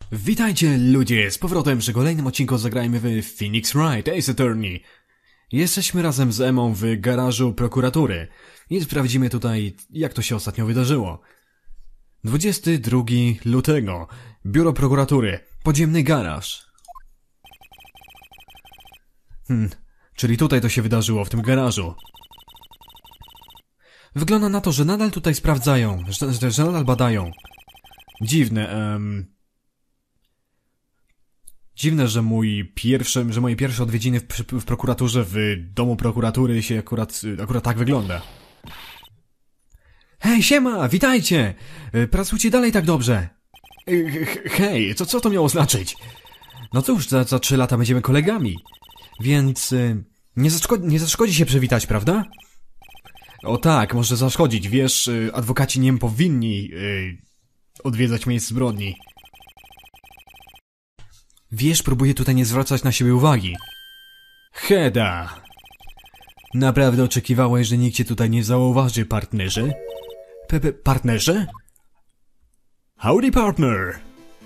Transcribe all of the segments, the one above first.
Witajcie ludzie, z powrotem przy kolejnym odcinku zagrajmy w Phoenix Wright Ace Attorney. Jesteśmy razem z Emą w garażu prokuratury i sprawdzimy tutaj, jak to się ostatnio wydarzyło. 22 lutego, biuro prokuratury, podziemny garaż. Czyli tutaj to się wydarzyło, w tym garażu. Wygląda na to, że nadal tutaj sprawdzają, że nadal badają. Dziwne, że moje pierwsze odwiedziny w prokuraturze, w domu prokuratury się akurat tak wygląda. Hej, siema, witajcie! Pracujcie dalej tak dobrze. Hej, co to miało znaczyć? No cóż, za 3 lata będziemy kolegami. Więc nie zaszkodzi się przywitać, prawda? O tak, może zaszkodzić, wiesz, adwokaci nie powinni odwiedzać miejsc zbrodni. Wiesz, próbuję tutaj nie zwracać na siebie uwagi. Heda! Naprawdę oczekiwałeś, że nikt cię tutaj nie zauważy, partnerze? Partnerze? Howdy, partner!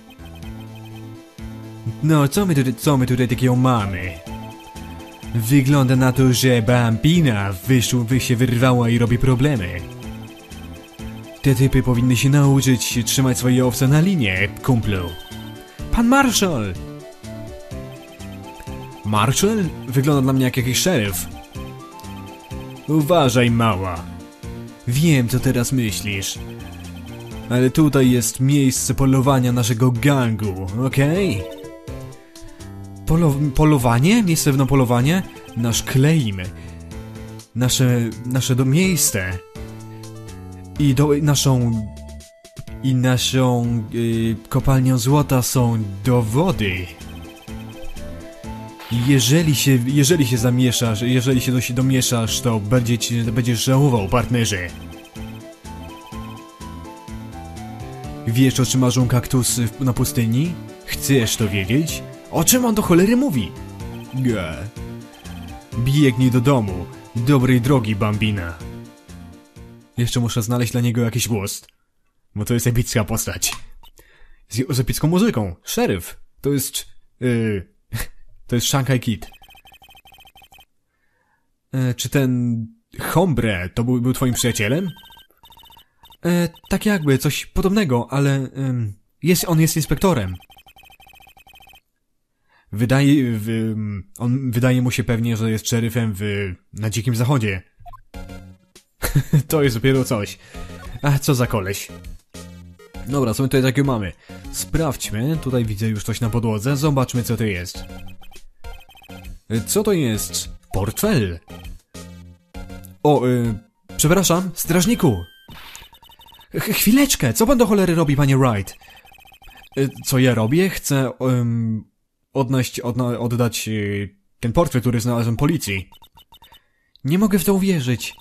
No, co my tutaj takiego mamy? Wygląda na to, że Bambina się wyrwała i robi problemy. Te typy powinny się nauczyć trzymać swoje owce na linie, kumplu. Pan Marshall! Marshall? Wygląda dla mnie jak jakiś szeryf. Uważaj, mała. Wiem, co teraz myślisz. Ale tutaj jest miejsce polowania naszego gangu, okej? Polowanie? Miejsce na polowanie? Nasz claim. Nasze miejsce. I naszą kopalnią złota są dowody. Jeżeli się zamieszasz, jeżeli się domieszasz, to będziesz żałował, partnerze. Wiesz, o czym marzą kaktusy na pustyni? Chcesz to wiedzieć? O czym on do cholery mówi? Biegnij do domu. Dobrej drogi, Bambina. Jeszcze muszę znaleźć dla niego jakiś głos. Bo to jest epicka postać. Z epicką muzyką. Szeryf. To jest... To jest Shanghai Kid. Czy ten... Hombre to był twoim przyjacielem? Tak jakby, coś podobnego, ale... on jest inspektorem. Wydaje mu się pewnie, że jest szeryfem na Dzikim Zachodzie. To jest dopiero coś. A co za koleś. Dobra, co my tutaj takiego mamy? Sprawdźmy, tutaj widzę już coś na podłodze, zobaczmy co to jest. Co to jest? Portfel. O, przepraszam, strażniku. Chwileczkę, co pan do cholery robi, panie Wright? Co ja robię? Chcę oddać ten portfel, który znalazłem policji. Nie mogę w to uwierzyć.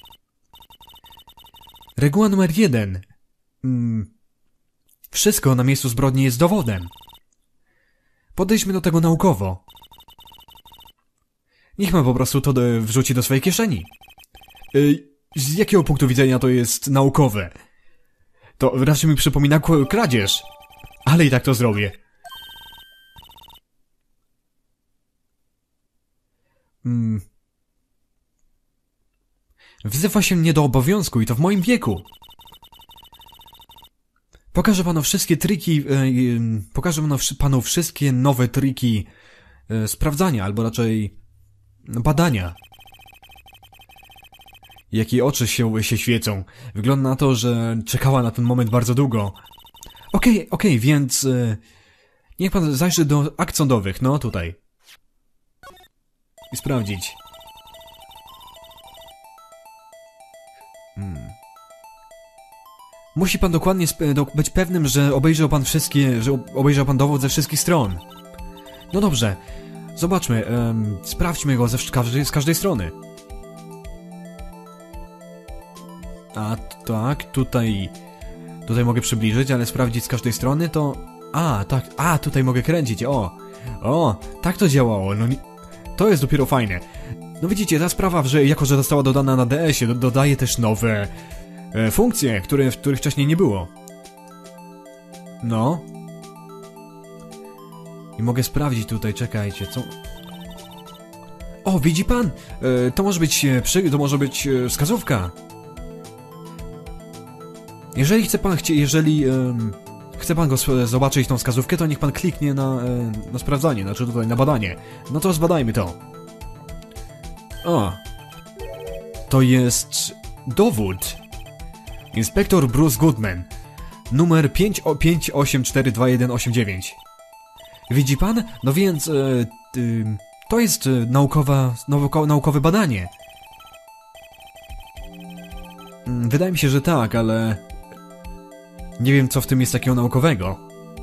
Reguła numer 1. Wszystko na miejscu zbrodni jest dowodem. Podejdźmy do tego naukowo. Niech man po prostu to wrzuci do swojej kieszeni. Z jakiego punktu widzenia to jest naukowe? To raczej mi przypomina kradzież. Ale i tak to zrobię. Wzywa się mnie do obowiązku i to w moim wieku. Pokażę panu wszystkie triki, panu wszystkie nowe triki sprawdzania, albo raczej badania. Jakie oczy się świecą. Wygląda na to, że czekała na ten moment bardzo długo. Okej, więc niech pan zajrzy do akt sądowych, no tutaj. I sprawdzić. Musi pan dokładnie być pewnym, że obejrzał pan dowód ze wszystkich stron. No dobrze, zobaczmy, sprawdźmy go z każdej strony. A tak, tutaj mogę przybliżyć, ale sprawdzić z każdej strony to... tak, tutaj mogę kręcić, tak to działało, no to jest dopiero fajne. No widzicie, ta sprawa, że jako że została dodana na DS-ie, dodaje też nowe funkcje, których wcześniej nie było. No. I mogę sprawdzić tutaj, czekajcie, co... O, widzi pan? To może być wskazówka. Jeżeli chce pan, chce pan zobaczyć tą wskazówkę, to niech pan kliknie na sprawdzanie, znaczy tutaj na badanie. No to zbadajmy to. O. To jest dowód. Inspektor Bruce Goodman. Numer 5842189. Widzi pan? No więc... to jest naukowe badanie. Wydaje mi się, że tak, ale... nie wiem, co w tym jest takiego naukowego.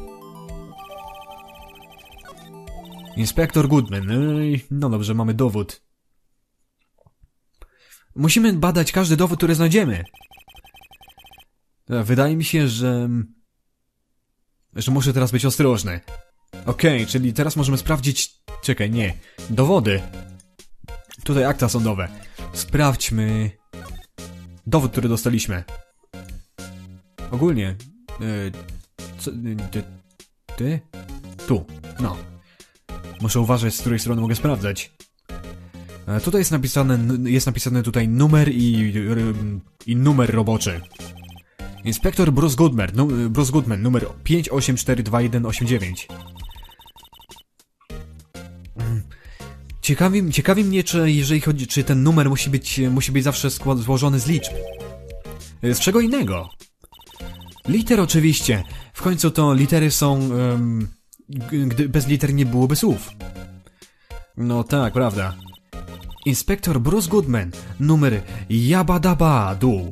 Inspektor Goodman. No dobrze, mamy dowód. Musimy badać każdy dowód, który znajdziemy. Wydaje mi się, że muszę teraz być ostrożny. Okej, czyli teraz możemy sprawdzić... Czekaj, nie. Dowody. Tutaj akta sądowe. Sprawdźmy... dowód, który dostaliśmy. Ogólnie... Ty? Tu. No. Muszę uważać, z której strony mogę sprawdzać. Tutaj jest napisane tutaj numer i numer roboczy. Inspektor Bruce Goodman, numer 5842189. Ciekawi mnie, czy ten numer musi być zawsze złożony z liczb. Z czego innego? Liter oczywiście. W końcu to litery są... gdy bez liter nie byłoby słów. No tak, prawda. Inspektor Bruce Goodman, numer Jabadabadu.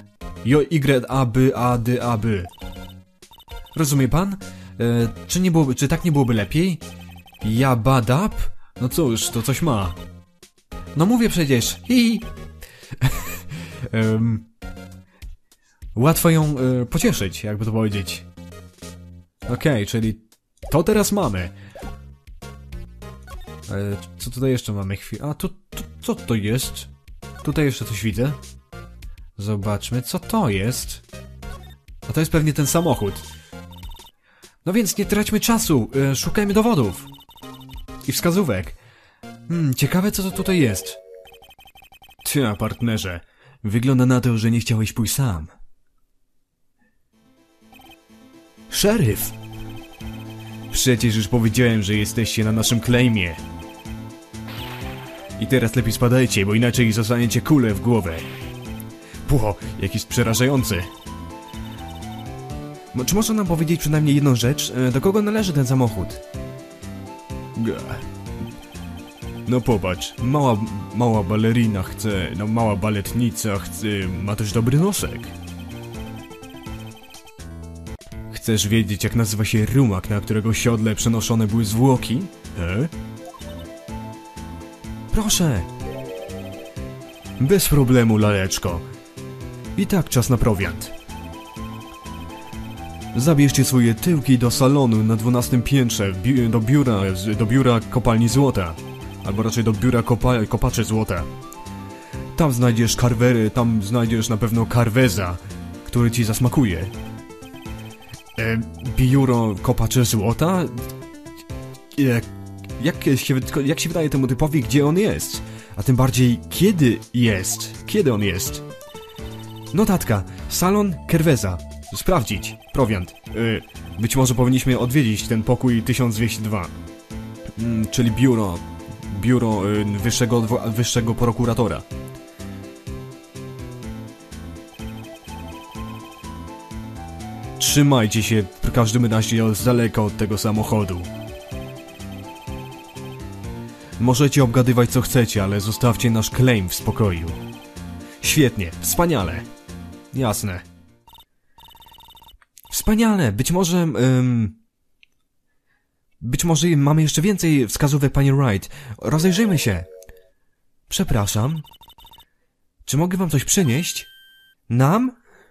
JYABADAB. Rozumie pan? Czy tak nie byłoby lepiej? Jabadab? No cóż, to coś ma. No mówię przecież. Łatwo ją pocieszyć, jakby to powiedzieć. Okej, czyli to teraz mamy. Co tutaj jeszcze mamy? A, co to jest? Tutaj jeszcze coś widzę. Zobaczmy, co to jest. A to jest pewnie ten samochód. No więc nie traćmy czasu, szukajmy dowodów. I wskazówek. Ciekawe, co to tutaj jest. Tja, partnerze. Wygląda na to, że nie chciałeś pójść sam. Szeryf! Przecież już powiedziałem, że jesteście na naszym claimie. I teraz lepiej spadajcie, bo inaczej zostaniecie kulę w głowę. Ło, jakiś przerażający. Czy można nam powiedzieć przynajmniej jedną rzecz? Do kogo należy ten samochód? No popatrz, mała balerina chce, mała baletnica chce, ma też dobry nosek. Chcesz wiedzieć, jak nazywa się rumak, na którego siodle przenoszone były zwłoki? Proszę. Bez problemu, laleczko. I tak czas na prowiant. Zabierzcie swoje tyłki do salonu na 12 piętrze, do biura kopalni złota. Albo raczej do biura kopaczy złota. Tam znajdziesz na pewno karweza, który ci zasmakuje. Biuro kopaczy złota? Jak się wydaje temu typowi, gdzie on jest? A tym bardziej, kiedy on jest? Notatka. Salon Kerweza. Sprawdzić. Prowiant. Być może powinniśmy odwiedzić ten pokój 1202. Czyli biuro wyższego prokuratora. Trzymajcie się w każdym razie z daleka od tego samochodu. Możecie obgadywać co chcecie, ale zostawcie nasz claim w spokoju. Świetnie, wspaniale. Jasne. Wspaniale, być może mamy jeszcze więcej wskazówek, pani Wright. Rozejrzyjmy się. Przepraszam. Czy mogę wam coś przynieść? Nam?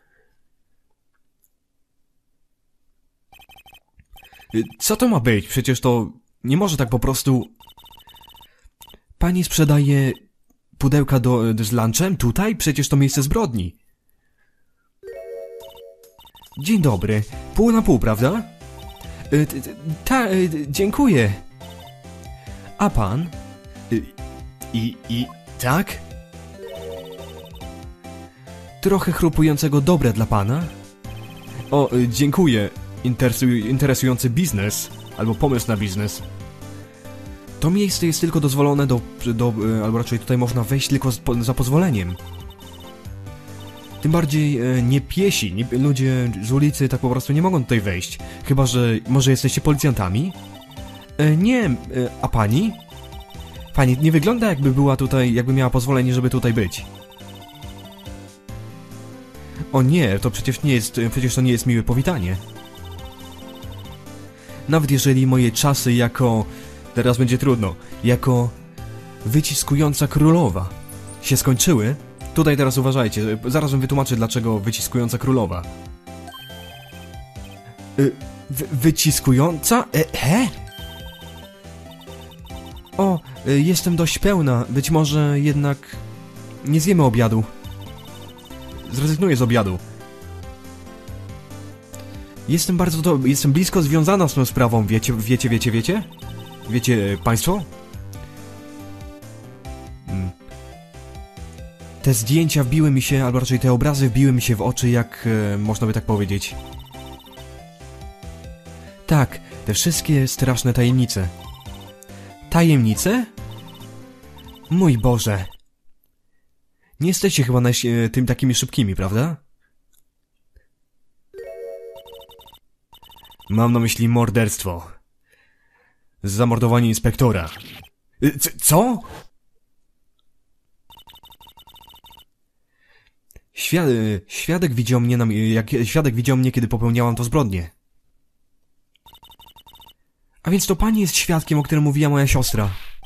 Co to ma być? Przecież to nie może tak po prostu... Pani sprzedaje pudełka z lunchem tutaj? Przecież to miejsce zbrodni. Dzień dobry. Pół na pół, prawda? Dziękuję. A pan? Tak? Trochę chrupującego dobre dla pana? O, dziękuję. Interesujący biznes. Albo pomysł na biznes. To miejsce jest tylko dozwolone albo raczej tutaj można wejść tylko za pozwoleniem. Tym bardziej nie piesi, ludzie z ulicy tak po prostu nie mogą tutaj wejść. Chyba że może jesteście policjantami? Nie, a pani? Pani nie wygląda jakby była tutaj, jakby miała pozwolenie, żeby tutaj być. O nie, to przecież to nie jest miłe powitanie. Nawet jeżeli moje czasy jako... Teraz będzie trudno. Jako wyciskująca królowa się skończyły. Tutaj teraz uważajcie, zaraz wam wytłumaczę dlaczego wyciskująca królowa. Wyciskująca? O, jestem dość pełna, być może jednak nie zjemy obiadu. Zrezygnuję z obiadu. Jestem blisko związana z tą sprawą, wiecie? Wiecie państwo? Te zdjęcia wbiły mi się, albo raczej te obrazy wbiły mi się w oczy, jak można by tak powiedzieć. Tak, te wszystkie straszne tajemnice. Tajemnice? Mój Boże. Nie jesteście chyba tym takimi szybkimi, prawda? Mam na myśli morderstwo. Zamordowanie inspektora. Co? Świadek widział mnie, kiedy popełniałam to zbrodnię. A więc to pani jest świadkiem, o którym mówiła moja siostra.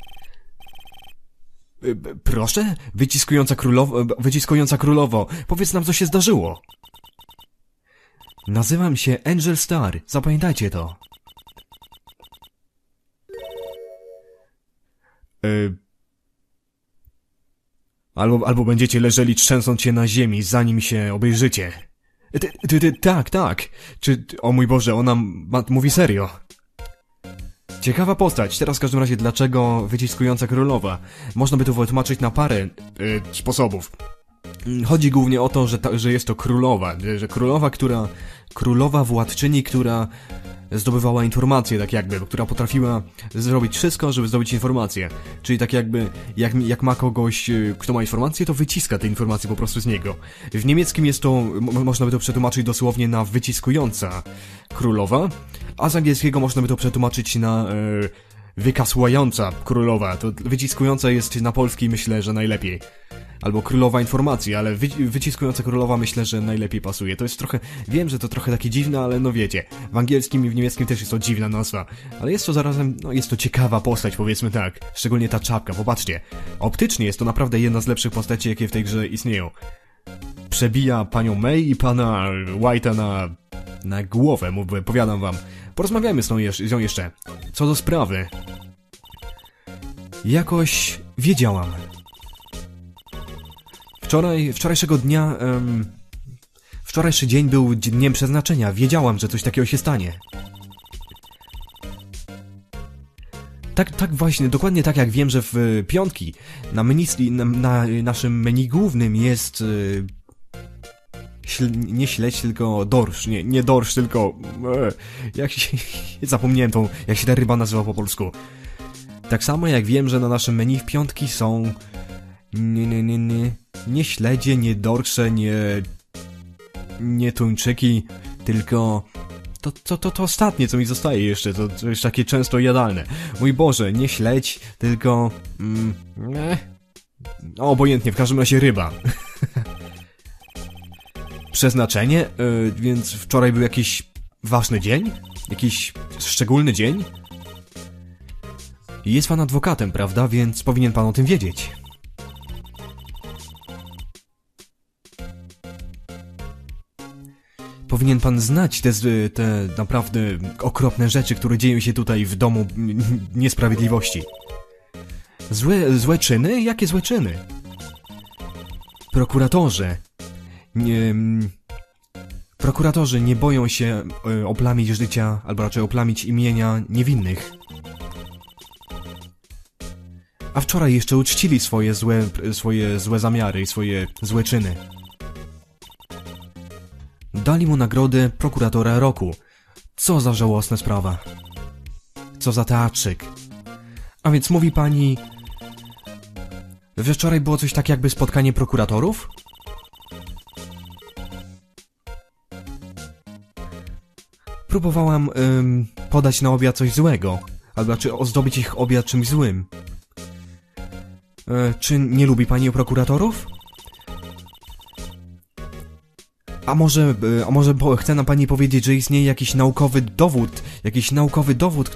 Proszę? Wyciskująca królowo, powiedz nam, co się zdarzyło. Nazywam się Angel Star, zapamiętajcie to. Albo będziecie leżeli trzęsąc się na ziemi, zanim się obejrzycie. Tak. O mój Boże, ona mówi serio. Ciekawa postać. Teraz w każdym razie dlaczego wyciskująca królowa? Można by to wytłumaczyć na parę sposobów. Chodzi głównie o to, że jest to królowa, że królowa władczyni, która zdobywała informacje, tak jakby, która potrafiła zrobić wszystko, żeby zdobyć informacje. Czyli tak jakby, jak ma kogoś, kto ma informacje, to wyciska te informacje po prostu z niego. W niemieckim jest to, można by to przetłumaczyć dosłownie na wyciskująca królowa, a z angielskiego można by to przetłumaczyć na wykasłująca królowa. To wyciskująca jest na polski, myślę, że najlepiej. Albo królowa informacji, ale wyciskująca królowa myślę, że najlepiej pasuje. To jest trochę, wiem, że to trochę takie dziwne, ale no wiecie, w angielskim i w niemieckim też jest to dziwna nazwa. Ale jest to zarazem, no jest to ciekawa postać, powiedzmy tak. Szczególnie ta czapka, popatrzcie. Optycznie jest to naprawdę jedna z lepszych postaci, jakie w tej grze istnieją. Przebija panią May i pana White'a na głowę, powiadam wam. Porozmawiajmy z nią jeszcze. Co do sprawy. Jakoś wiedziałam. Wczorajszego dnia... wczorajszy dzień był dniem przeznaczenia. Wiedziałam, że coś takiego się stanie. Tak właśnie, dokładnie tak jak wiem, że w piątki na naszym menu głównym jest... nie śledź, tylko dorsz. Nie dorsz, tylko... zapomniałem jak się ta ryba nazywa po polsku. Tak samo jak wiem, że na naszym menu w piątki są... Nie śledzie, nie dorsze, nie tuńczyki, tylko... To ostatnie, co mi zostaje jeszcze, to jest takie często jadalne. Mój Boże, nie śledź, tylko... obojętnie, w każdym razie ryba. Przeznaczenie? Więc wczoraj był jakiś ważny dzień? Jakiś szczególny dzień? Jest pan adwokatem, prawda? Więc powinien pan o tym wiedzieć. Powinien pan znać te naprawdę okropne rzeczy, które dzieją się tutaj w domu niesprawiedliwości. Złe czyny? Jakie złe czyny? Prokuratorzy nie boją się oplamić życia, albo raczej oplamić imienia niewinnych. A wczoraj jeszcze uczcili swoje złe zamiary i swoje złe czyny. Dali mu nagrodę prokuratora roku. Co za żałosna sprawa. Co za teatrzyk. A więc mówi pani, że wczoraj było coś tak jakby spotkanie prokuratorów? Próbowałam podać na obiad coś złego, albo raczej ozdobić ich obiad czymś złym. Czy nie lubi pani prokuratorów? A może chce nam pani powiedzieć, że istnieje jakiś naukowy dowód,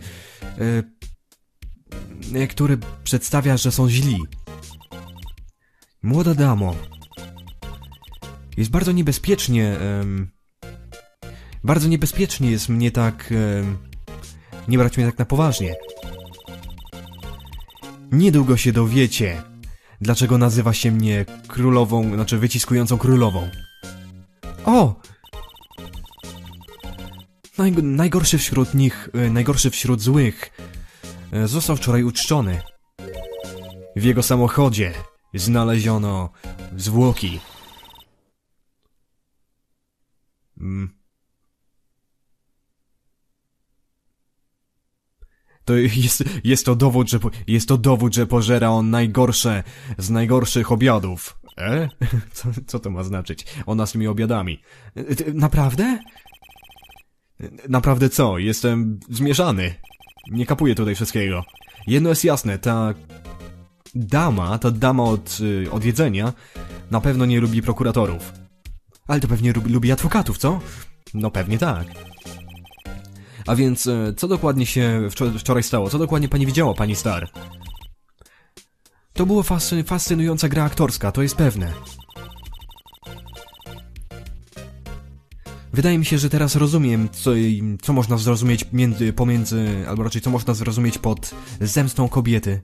który przedstawia, że są źli. Młoda damo, jest bardzo niebezpiecznie jest mnie tak, nie brać mnie tak na poważnie. Niedługo się dowiecie, dlaczego nazywa się mnie królową, znaczy wyciskującą królową. O! Najgorszy wśród nich, najgorszy wśród złych, został wczoraj uczczony. W jego samochodzie znaleziono zwłoki. To jest to dowód, że pożera on najgorsze z najgorszych obiadów. Co to ma znaczyć? Ona z tymi obiadami. Naprawdę? Naprawdę co? Jestem zmieszany. Nie kapuję tutaj wszystkiego. Jedno jest jasne, ta dama od jedzenia na pewno nie lubi prokuratorów. Ale to pewnie lubi adwokatów, co? No pewnie tak. A więc, co dokładnie się wczoraj stało? Co dokładnie pani widziała, pani Star? To była fascynująca gra aktorska, to jest pewne. Wydaje mi się, że teraz rozumiem, co można zrozumieć albo raczej co można zrozumieć pod zemstą kobiety.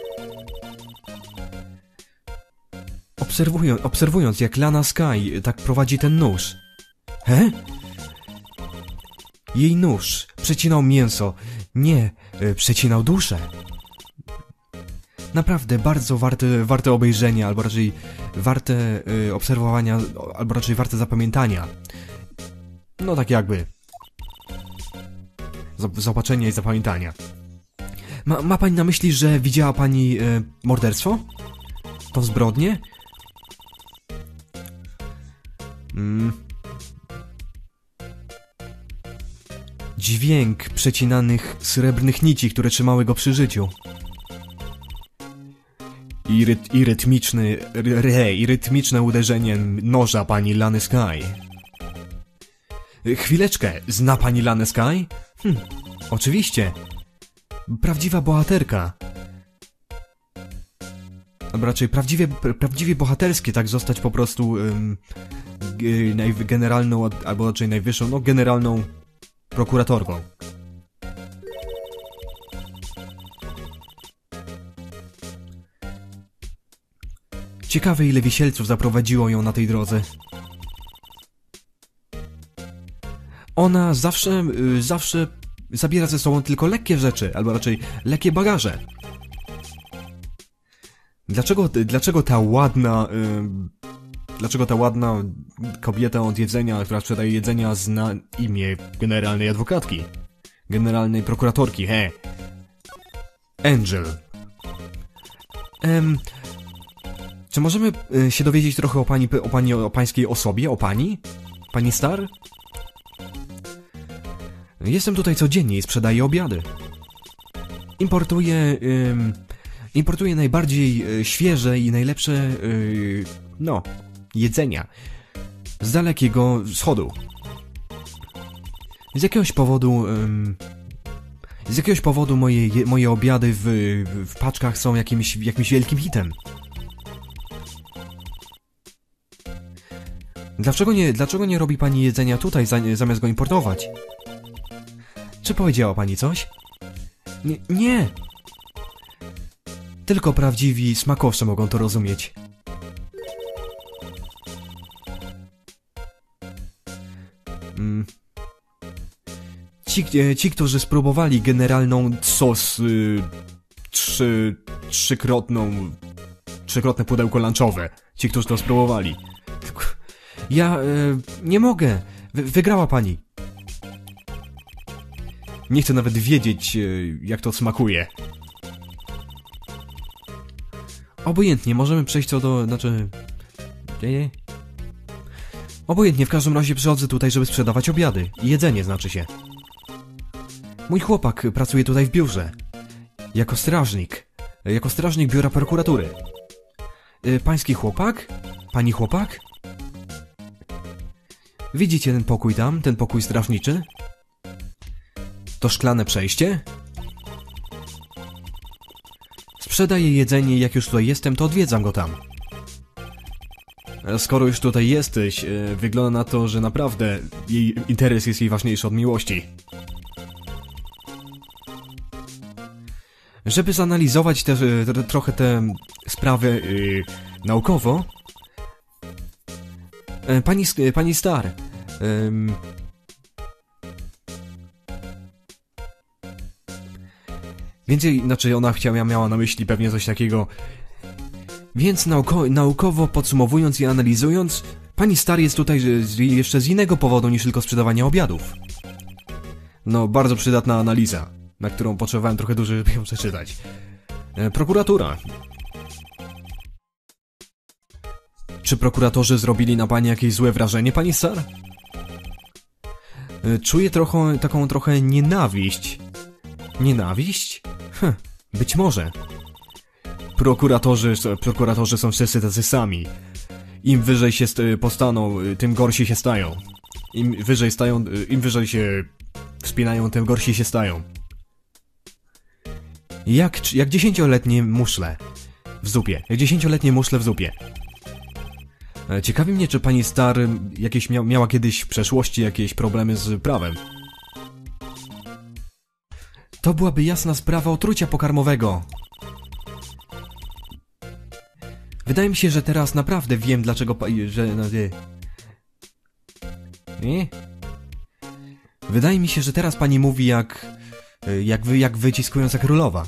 Obserwując jak Lana Skye tak prowadzi ten nóż. Jej nóż przecinał mięso, nie, przecinał duszę. Naprawdę bardzo warte obejrzenia, albo raczej warte obserwowania, albo raczej warte zapamiętania. No tak jakby. Zobaczenia i zapamiętania. Ma pani na myśli, że widziała pani morderstwo? To zbrodnię? Dźwięk przecinanych srebrnych nici, które trzymały go przy życiu. I rytmiczne uderzenie noża pani Lany Skye. Chwileczkę, zna pani Lanę Skye? Oczywiście. Prawdziwa bohaterka. Albo raczej prawdziwie bohaterskie tak zostać po prostu generalną, albo raczej najwyższą, no generalną prokuratorką. Ciekawe, ile wisielców zaprowadziło ją na tej drodze. Ona zawsze zabiera ze sobą tylko lekkie rzeczy, albo raczej lekkie bagaże. Dlaczego ta ładna kobieta od jedzenia, która sprzedaje jedzenia, zna imię generalnej adwokatki? Generalnej prokuratorki, Angel. Czy możemy się dowiedzieć trochę o pańskiej osobie, o pani? Pani Star? Jestem tutaj codziennie i sprzedaję obiady. Importuję najbardziej świeże i najlepsze, jedzenia. Z Dalekiego Wschodu. Z jakiegoś powodu moje obiady w paczkach są jakimś wielkim hitem. Dlaczego nie robi pani jedzenia tutaj, zamiast go importować? Czy powiedziała pani coś? Nie! Tylko prawdziwi smakowcy mogą to rozumieć. Ci, którzy spróbowali generalną trzykrotne pudełko lunchowe. Ci, którzy to spróbowali. Ja nie mogę. Wygrała pani. Nie chcę nawet wiedzieć, jak to smakuje. Obojętnie, możemy przejść co do... Znaczy... Obojętnie, w każdym razie przychodzę tutaj, żeby sprzedawać obiady. Jedzenie, znaczy się. Mój chłopak pracuje tutaj w biurze. Jako strażnik. Jako strażnik biura prokuratury. Pański chłopak? Pani chłopak? Widzicie ten pokój tam? Ten pokój strażniczy? To szklane przejście? Sprzedaję jedzenie i jak już tutaj jestem, to odwiedzam go tam. Skoro już tutaj jesteś, wygląda na to, że naprawdę jej interes jest jej ważniejszy od miłości. Żeby zanalizować trochę te sprawy naukowo... Pani Star... Więcej, znaczy ona miała na myśli pewnie coś takiego... Więc naukowo podsumowując i analizując, pani Star jest tutaj jeszcze z innego powodu niż tylko sprzedawania obiadów. No, bardzo przydatna analiza, na którą potrzebowałem trochę dłużej, żeby ją przeczytać. Prokuratura. Czy prokuratorzy zrobili na pani jakieś złe wrażenie, pani Star? Czuję trochę nienawiść. Nienawiść? Być może. Prokuratorzy są wszyscy tacy sami. Im wyżej się postaną, tym gorsi się stają. Im wyżej się wspinają, tym gorsi się stają. Jak 10-letnie muszle w zupie. Jak 10-letnie muszle w zupie. Ciekawi mnie, czy pani Star miała kiedyś w przeszłości jakieś problemy z prawem. To byłaby jasna sprawa otrucia pokarmowego. Wydaje mi się, że teraz naprawdę wiem, dlaczego Wydaje mi się, że teraz pani mówi jak wyciskująca królowa.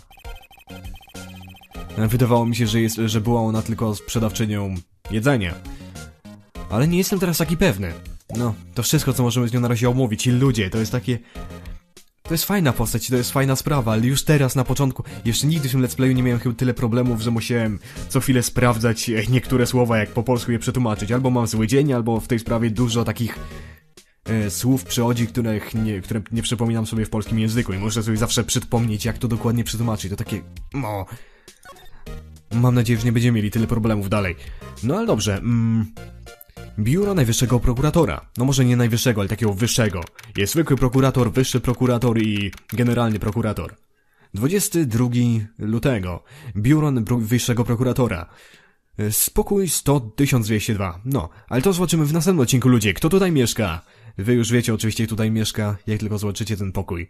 Wydawało mi się, że była ona tylko sprzedawczynią jedzenia. Ale nie jestem teraz taki pewny. No, to wszystko, co możemy z nią na razie omówić. I ludzie, to jest takie... To jest fajna postać, to jest fajna sprawa, ale już teraz, na początku, jeszcze nigdy w tym let's playu nie miałem chyba tyle problemów, że musiałem co chwilę sprawdzać niektóre słowa, jak po polsku je przetłumaczyć. Albo mam zły dzień, albo w tej sprawie dużo takich słów przychodzi, które nie przypominam sobie w polskim języku i muszę sobie zawsze przypomnieć, jak to dokładnie przetłumaczyć. To takie... No... Mam nadzieję, że nie będziemy mieli tyle problemów dalej. No ale dobrze, Biuro Najwyższego Prokuratora. No może nie najwyższego, ale takiego wyższego. Jest zwykły prokurator, wyższy prokurator i generalny prokurator. 22 lutego. Biuro Wyższego Prokuratora. Spokój 1202. No, ale to zobaczymy w następnym odcinku, ludzie. Kto tutaj mieszka? Wy już wiecie oczywiście, kto tutaj mieszka, jak tylko zobaczycie ten pokój.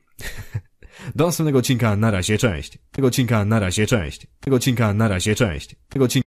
Do następnego odcinka, na razie, cześć. Tego odcinka, na razie, cześć. Tego odcinka, na razie, cześć. Tego odcinka...